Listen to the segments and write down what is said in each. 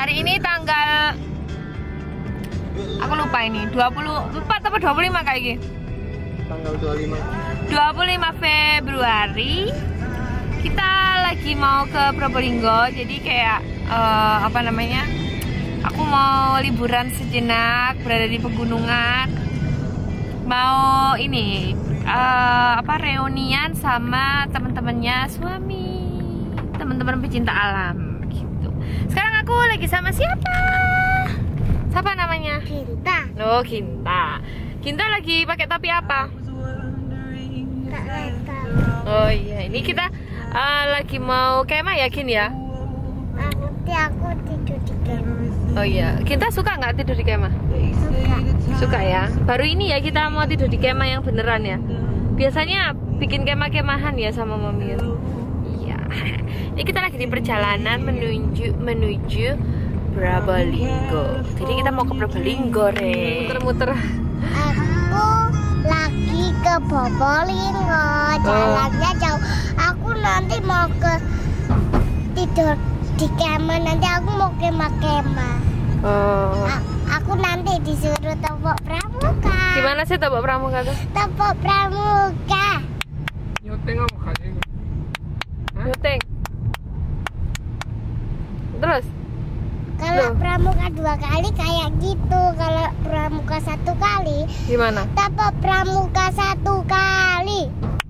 Hari ini tanggal, aku lupa ini, 24 atau 25 kayak gini. Tanggal 25 Februari. Kita lagi mau ke Probolinggo. Jadi kayak apa namanya, aku mau liburan sejenak, berada di pegunungan. Mau ini reunian sama teman-temannya suami, teman-teman pecinta alam gitu. Sekarang aku lagi sama siapa? Siapa namanya? Kinta. Oh, Kinta. Kinta lagi pakai topi apa? Tak letak. Oh iya, ini kita lagi mau kemah ya, Kin ya? Nanti aku tidur di kamar. Oh iya, Kinta suka nggak tidur di kemah? Suka ya. Baru ini ya kita mau tidur di kemah yang beneran ya. Biasanya bikin kemah-kemahan ya sama Mami. Iya. Ini kita lagi di perjalanan menuju Probolinggo. Jadi kita mau ke Probolinggo, Re. Muter-muter. Aku lagi ke Probolinggo. Jalannya jauh. Aku nanti mau tidur di kamar. Nanti aku mau kemah-kemah. Oh. Aku nanti disuruh topok pramuka. Gimana sih topok pramuka tuh? Topok pramuka. Nyoteng apa kali? Syuting. Terus? Kalau Loh. pramuka 2 kali kayak gitu. Kalau pramuka 1 kali, Gimana? topok pramuka 1 kali.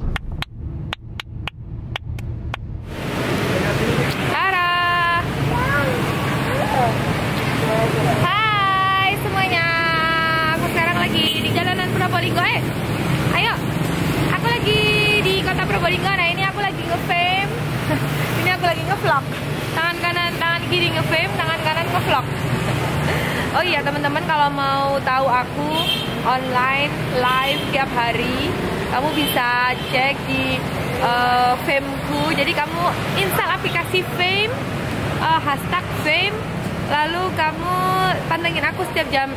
Tara. Hai semuanya. Aku sekarang lagi di jalanan Probolinggo. Ayo. Aku lagi di kota Probolinggo. Nah, ini aku lagi nge-fame. Ini aku lagi nge-vlog. Tangan kanan, tangan kiri nge-fame, tangan kanan nge-vlog. Oh iya, teman-teman, kalau mau tahu aku online live tiap hari, kamu bisa cek di Fame-ku. Jadi kamu install aplikasi Fame, hashtag Fame, lalu kamu pantengin aku setiap jam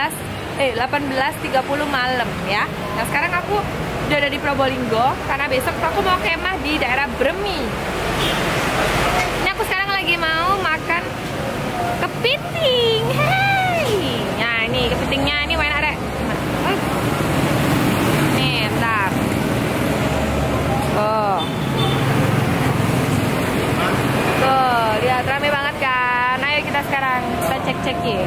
18.30 malam ya. Nah, sekarang aku udah ada di Probolinggo karena besok aku mau kemah di daerah Bremi. Ini aku sekarang lagi mau makan kepiting. Hey, nah ini kepitingnya ini enak deh. Nih, bentar. Tuh, lihat rame banget kan. Ayo kita sekarang kita cek-cek ya.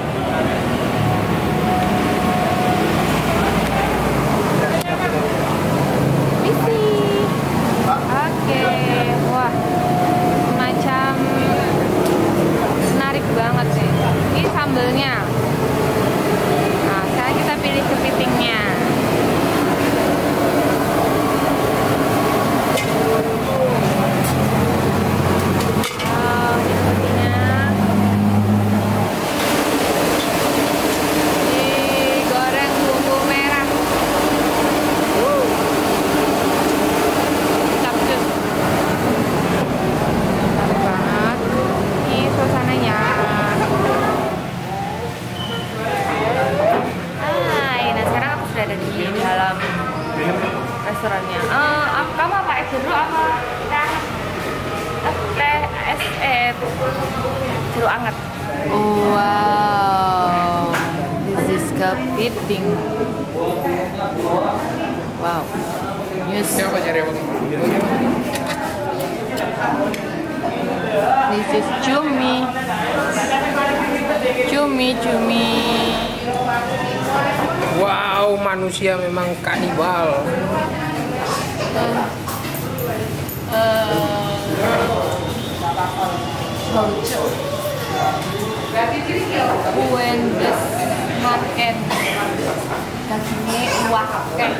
Misi. Oke. Wah. Macam menarik banget sih. Ini sambelnya. Nah, sekarang kita pilih kepitingnya. Digoreng bumbu merah. Capcus. Menarik banget. Ini suasananya. Hai, nah sekarang aku sudah ada di dalam restorannya. Kamu apa es jeruk apa teh jeruk anget? Wow, this is kepiting. Wow, yes. Siapa nyari apa? This is cumi. Wow, manusia memang kanibal. Wendes market dagingnya wah kayak.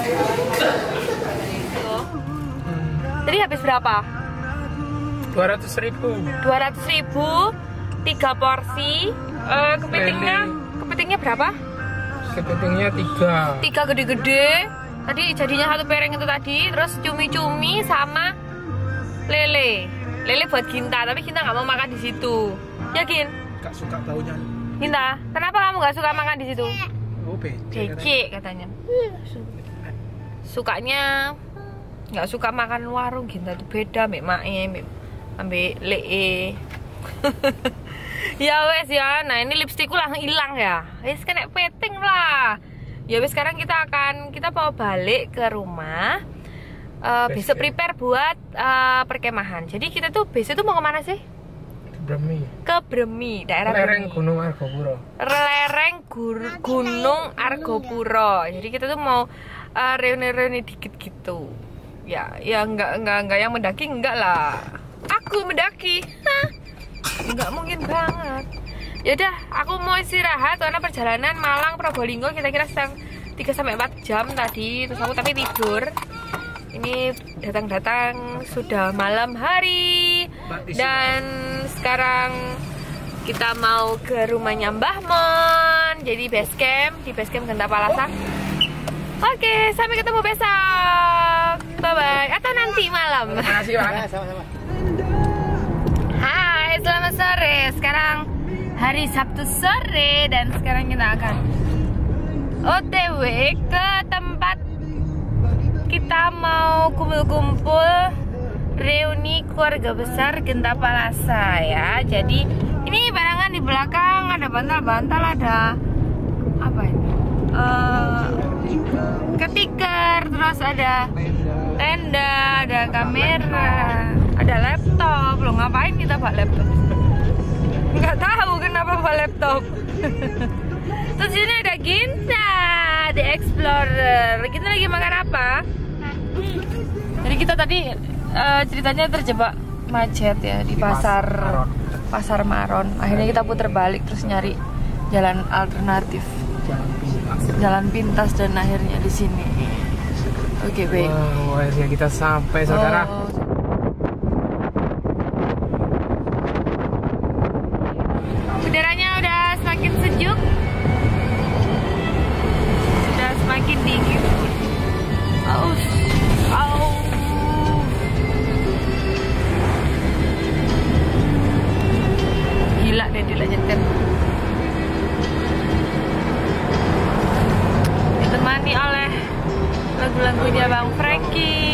Tadi habis berapa? 200.000. 200.000, 3 porsi. Kepitingnya berapa? Kepitingnya 3. 3 gede-gede. Tadi jadinya 1 piring itu tadi. Terus cumi-cumi sama lele. Lele buat Kinta, tapi Kinta nggak mau makan di situ. Yakin? Gak suka taunya. Kinta, kenapa kamu nggak suka makan di situ? Oh, Becek katanya. Sukanya nggak suka makan warung Kinta itu beda, ambek mae, ambek lee. Ya wes ya, nah ini lipstikku langsung hilang ya. Wes kena peting lah. Ya wes sekarang kita mau balik ke rumah. Besok prepare buat perkemahan. Jadi kita tuh besok tuh mau kemana sih? Bremi. Ke Bremi, daerah Lereng Bremi. Gunung Argopuro. Lereng Gunung Argopuro. Jadi kita tuh mau reuni-reuni dikit gitu. Ya enggak yang mendaki enggak lah. Aku mendaki. Enggak mungkin banget. Yaudah, aku mau istirahat karena perjalanan Malang Probolinggo kira-kira 3-4 jam tadi. Terus aku tapi tidur. Ini datang-datang sudah malam hari. Dan sekarang kita mau ke rumahnya Mbah Mon. Jadi base camp, di base camp Genta Palasa. Oke, sampai ketemu besok. Bye-bye. Atau nanti malam. Terima kasih, Pak. Sama-sama. Hai, selamat sore. Sekarang hari Sabtu sore dan sekarang kita akan OTW ke tempat kita mau kumpul-kumpul reuni keluarga besar Genta Palasa ya. Jadi ini barangan di belakang ada bantal-bantal, ada apa ini? Ketikar, terus ada tenda, ada kamera, ada laptop. Loh ngapain kita bawa laptop? Nggak tahu kenapa bawa laptop. Terus ini ada Ginta, The Explorer. Kita lagi makan apa? Jadi kita tadi ceritanya terjebak macet ya di pasar Maron. Akhirnya kita putar balik terus nyari jalan alternatif, jalan pintas dan akhirnya di sini. Oke, baik. Wow, akhirnya kita sampai, saudara. Udaranya udah semakin sejuk, sudah semakin dingin. Gila deh dilanjutkan. Ditemani oleh lagu-lagunya Bang Franky.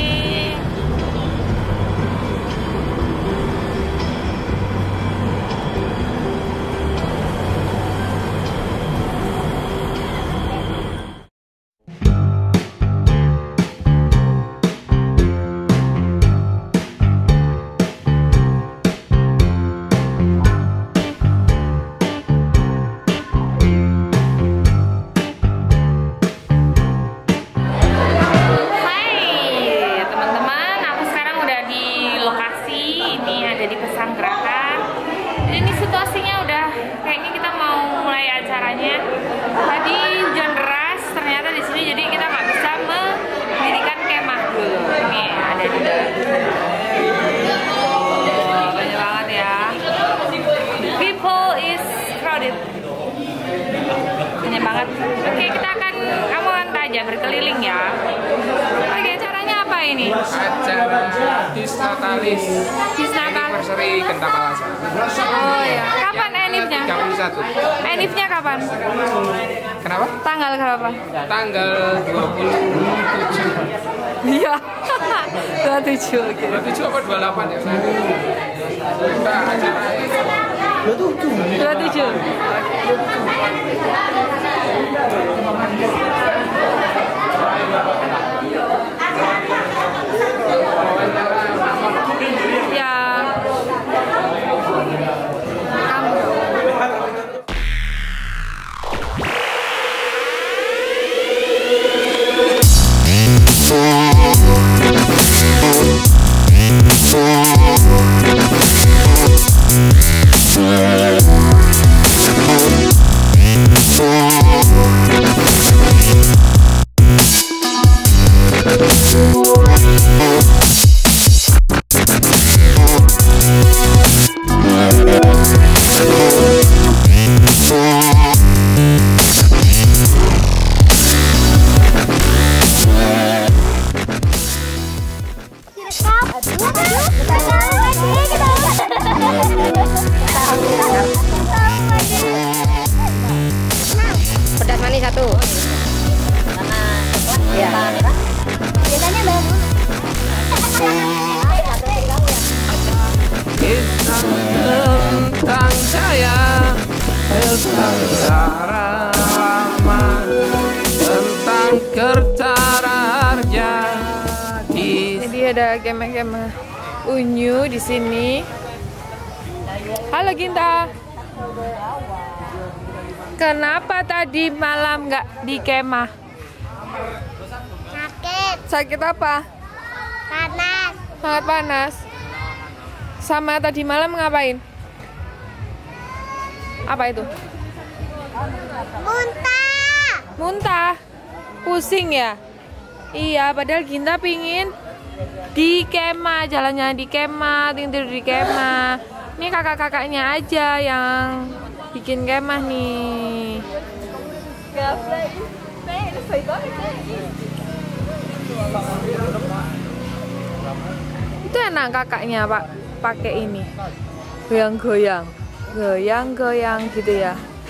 Berkeliling ya. Oke, caranya apa ini? Acara Disnatalis Anniversary Genta Palasa. Oh ya. Kapan enifnya? 31. Enifnya kapan? Kenapa? Tanggal berapa? Tanggal 27. Iya. 27. Oke. 27 apa 28 ya? Kita acara 27. Ya. Kamu secara lama tentang kerja raja. Jadi ada kemah-kemah unyu di sini. Halo Ginta. Kenapa tadi malam nggak di kemah? Sakit, Sakit apa? panas, Sangat panas. Sama tadi malam ngapain? Apa itu? muntah. Muntah. Pusing ya? Iya, padahal Ginta pingin di kemah, jalannya di kemah, tidur di kemah. Ini kakak-kakaknya aja yang bikin kemah nih. Itu enak kakaknya Pak, pakai ini. Goyang-goyang. Goyang-goyang gitu ya.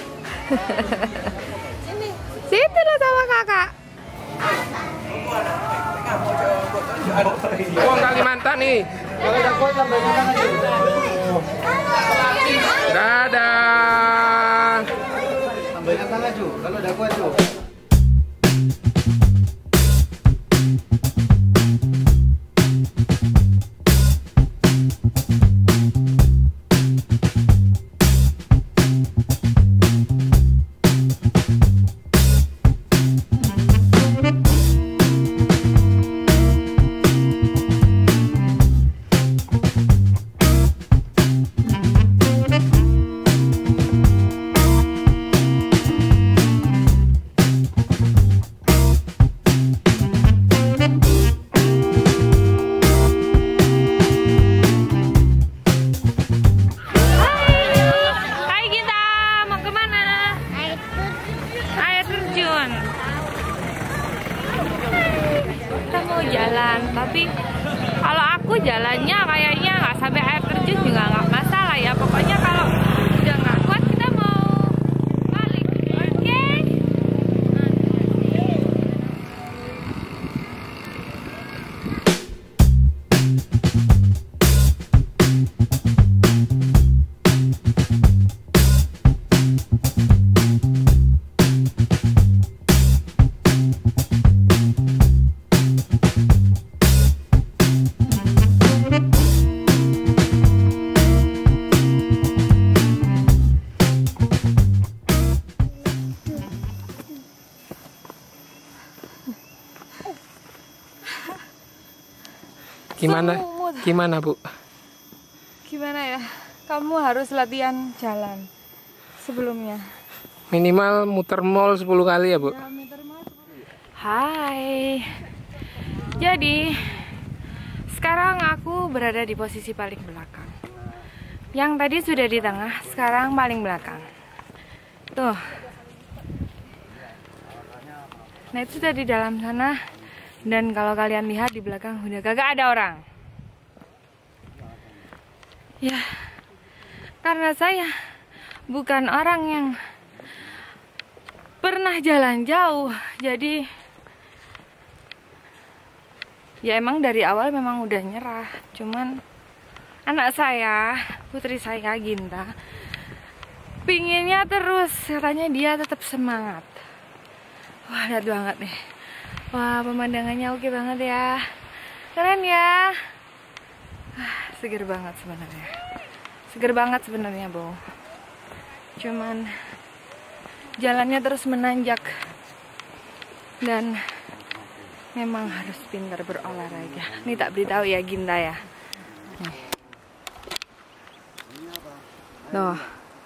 Situ loh sama kakak. Uang Kalimantan nih. Dadah. Tambahkan tangan cu, kalau udah kuat cu. Hai Ginta, mau kemana? Air terjun. Kita mau jalan, tapi kalau aku jalannya kayaknya nggak sampai air terjun juga nggak masalah ya. Pokoknya kalau udah nggak kuat kita mau balik, oke? Gimana Bu? Gimana ya? Kamu harus latihan jalan sebelumnya. Minimal muter mall 10 kali ya Bu? Hai. Jadi sekarang aku berada di posisi paling belakang. Yang tadi sudah di tengah, sekarang paling belakang. Tuh. Nah itu sudah di dalam sana. Dan kalau kalian lihat di belakang udah kagak ada orang. Ya, karena saya bukan orang yang pernah jalan jauh, jadi ya emang dari awal memang udah nyerah. Cuman anak saya, putri saya Ginta, pinginnya terus, katanya dia tetap semangat. Wah, lihat banget nih. Wah, pemandangannya oke banget ya. Keren ya. Seger banget sebenarnya. Seger banget sebenarnya, Bu. Cuman jalannya terus menanjak. Dan memang harus pintar berolahraga. Ini tak beritahu ya Ginta ya. Nih. Tuh.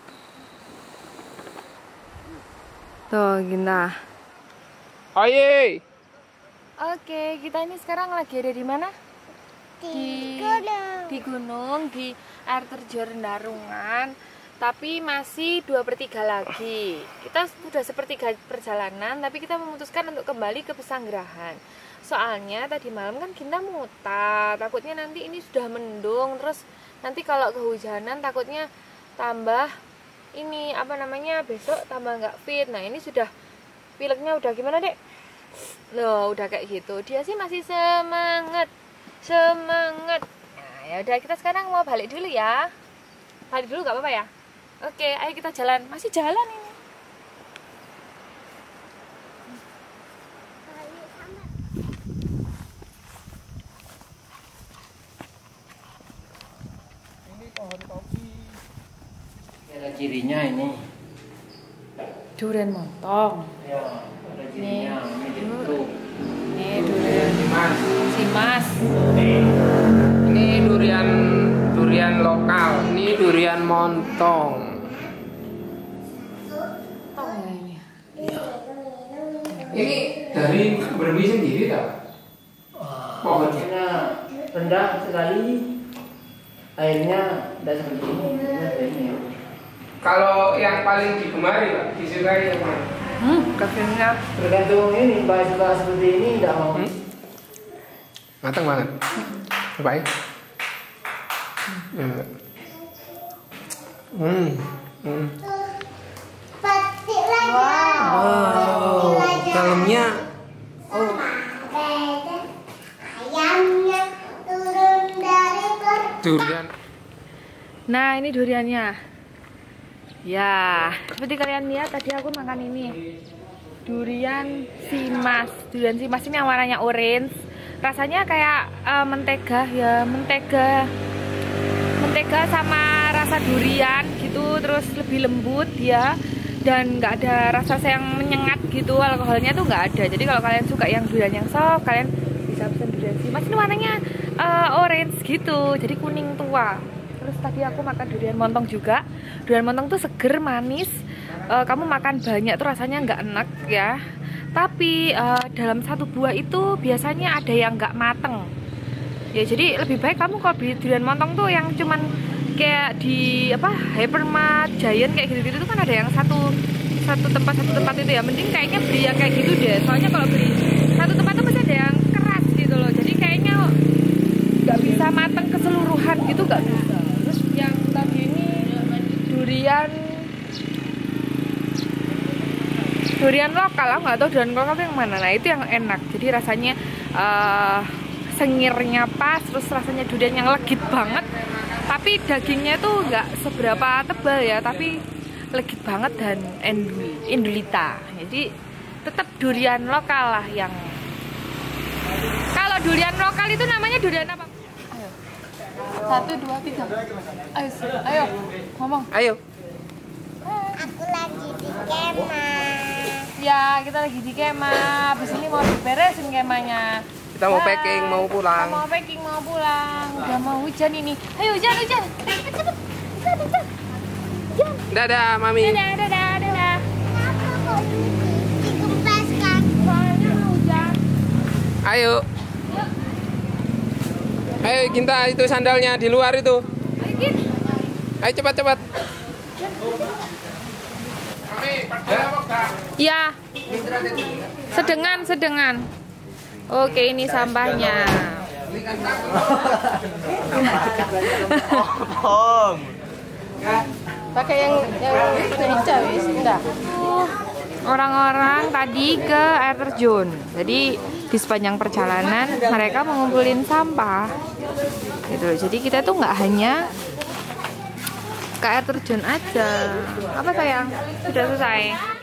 Tuh Ginta. Ayo. Oke, kita ini sekarang lagi ada di mana? Di gunung, di air terjun Darungan. Tapi masih 2/3 lagi. Kita sudah sepertiga perjalanan, tapi kita memutuskan untuk kembali ke Pesanggerahan. Soalnya tadi malam kan kita mutar, takutnya nanti ini sudah mendung, terus nanti kalau kehujanan takutnya tambah ini apa namanya, besok tambah nggak fit. Nah ini sudah pileknya udah gimana Dek? Loh udah kayak gitu. Dia sih masih semangat. Nah ya udah, kita sekarang mau balik dulu ya. Balik dulu nggak apa-apa ya? Oke, ayo kita jalan. Masih jalan ini. Ini pohon kopi. Ada cirinya ini. Durian montong. Ya, ada cirinya. Ini dibentuk. Ini durian simas. Ini durian lokal. Ini durian montong. Tong ya ini. Ini dari Berbi sendiri tak? Pohonnya rendah sekali. Airnya tidak seperti ini. Kalau yang paling digemari, Pak, disukai yang mana? Kafenya Tergantung ini, Mbak suka seperti ini tidak mau. Matang banget. Baik. Petik lagi. Wow. Dalamnya Ayamnya turun dari durian. Nah, ini duriannya. Ya, seperti kalian lihat tadi aku makan ini. Durian simas. Durian simas ini yang warnanya orange. Rasanya kayak mentega ya, mentega sama rasa durian gitu, terus lebih lembut ya. Dan nggak ada rasa yang menyengat gitu, alkoholnya tuh nggak ada. Jadi kalau kalian suka yang durian yang soft, kalian bisa pesan durian simas. Ini warnanya orange gitu, jadi kuning tua. Terus tadi aku makan durian montong juga. Durian montong tuh seger, manis. Kamu makan banyak tuh rasanya nggak enak ya. Tapi dalam satu buah itu biasanya ada yang nggak mateng. Ya jadi lebih baik kamu kalau beli durian montong tuh yang cuman kayak di Hypermart, Giant kayak gitu-gitu tuh kan ada yang satu tempat itu ya. Mending kayaknya beli yang kayak gitu deh. Soalnya kalau beli satu tempat tuh pasti ada yang keras gitu loh. Jadi kayaknya nggak bisa mateng keseluruhan gitu, nggak bisa. Terus yang tadi ini durian lokal, aku nggak tahu durian lokal itu yang mana. Nah itu yang enak. Jadi rasanya sengirnya pas, terus rasanya durian yang legit banget. Tapi dagingnya tuh nggak seberapa tebal ya, tapi legit banget dan endulita. Jadi tetap durian lokal lah yang. Kalau durian lokal itu namanya durian apa? Ayo. 1, 2, 3. Ayo, ngomong. Ayo. Aku lagi di kemah. Ya, kita lagi di kemah. Habis ini mau diberesin kemahnya. Kita mau packing, mau pulang. Kita mau packing, mau pulang. Udah mau hujan ini. Ayo hujan. Cepet. Hujan. Dadah, Mami. Dadah. Kenapa kok dikempeskan? Soalnya mau hujan. Ayo. Ayo, Ginta, itu sandalnya di luar itu. Ayo, Gin. Ayo cepat. Ya. Sedengan. Oke, ini sampahnya. Pakai yang hijau wis, enggak. Orang-orang tadi ke air terjun. Jadi di sepanjang perjalanan mereka mengumpulin sampah. Gitu. Jadi kita tuh nggak hanya ke air terjun aja. Apa sayang? Sudah selesai.